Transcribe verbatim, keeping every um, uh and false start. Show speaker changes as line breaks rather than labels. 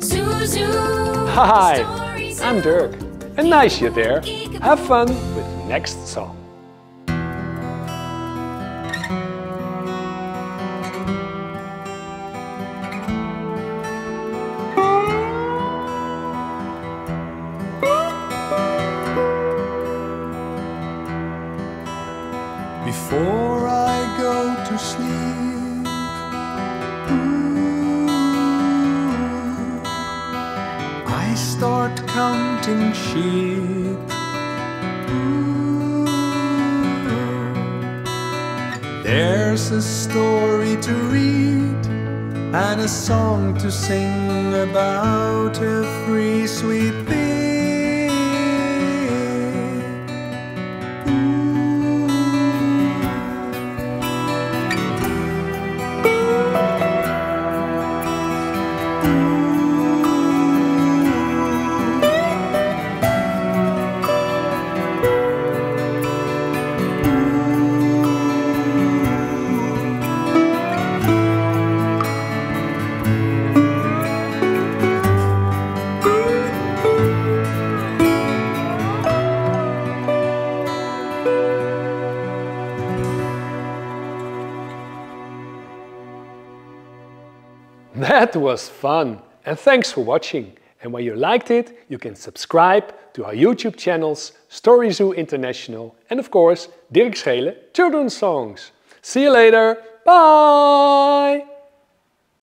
Zoo Zoo.
Hi, I'm Dirk. And nice you're there. Have fun with the next song.
Before I go to sleep, ooh, I start counting sheep. Ooh, there's a story to read and a song to sing about every sweet thing.
That was fun, and thanks for watching. And when you liked it, you can subscribe to our YouTube channels StoryZoo International and of course Dirk Scheele Children's Songs. See you later, bye!